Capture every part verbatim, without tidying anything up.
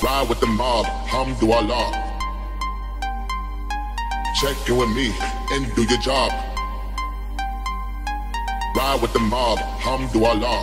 ride with the mob, alhamdulillah. Check in with me and do your job. Ride with the mob, alhamdulillah.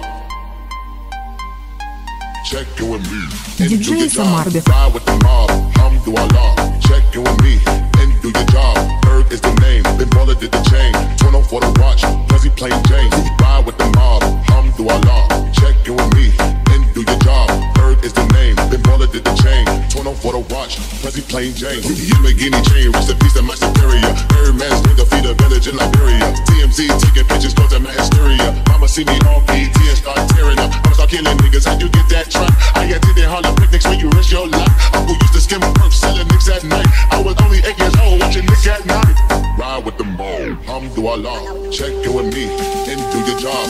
Check in with me and do your job. Ride with the mob, alhamdulillah. Check in with me and do your job. Bird is the name, then Baller did the chain. Turn on for the watch, plus he plain Jane. Ride with the mob, alhamdulillah. Check in with me and do your job. Bird is the name, then Baller did the chain. Turn on for the watch, plus he plain Jane. Yamagini chain, rest in peace to my superior. Birdman's nigga feed a village in Liberia. T M Z taking pictures, cause I'm a hysteria. Mama see me on P T and start tearing up. I'ma start killing niggas, how you get that truck? I got to the Harlem picnics when you risk your life. Uncle used to skim perks, selling nicks at night. I was only eight years old, watching Nick at night. Ride with the mob, alhamdulillah. Check in with me and do your job.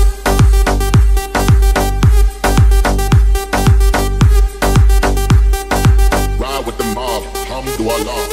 Ride with the mob, alhamdulillah.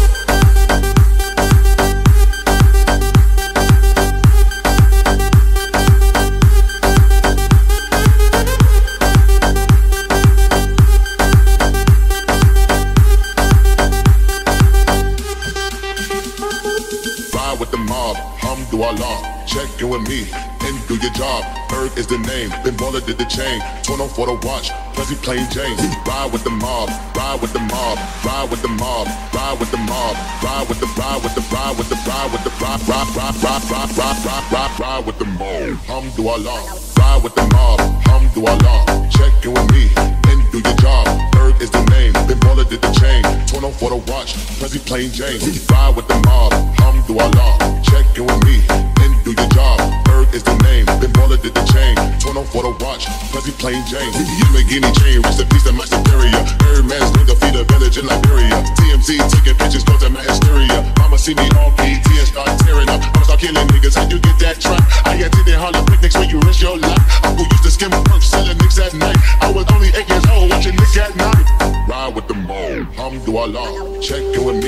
With the mob, alhamdulillah. Check in with me and do your job. Bird is the name, then Baller did the chain. Turn on for the watch, plus he plain Jane. Ride with the mob, ride with the mob, ride with the mob, ride with the mob, ride with the ride with the ride with the ride with the ride ride ride ride ride ride ride ride ride with the mob, alhamdulillah. Ride with the mob, alhamdulillah. Check in with me and do your job. Bird is the name, then Baller did the chain. Turn on for the watch, plus he plain Jane. Ride with the mob, alhamdulillah. Check in with me and do your job. Bird is the name, then Baller did the chain. Turn on for the watch, plus he plain Jane. Yamagini chain, rest in peace to my superior. Birdman's nigga feed a village in Liberia. T M Z taking pictures, cause I'm a hysteria. Mama see me on P T and start tearing up. I'ma start killing niggas, how you get that truck? I got to the Harlem picnics when you risk your life. Uncle used to skim perks, selling nicks at night. I was only eight years old, watching Nick at night. Ride with the mob, alhamdulillah. Check in with me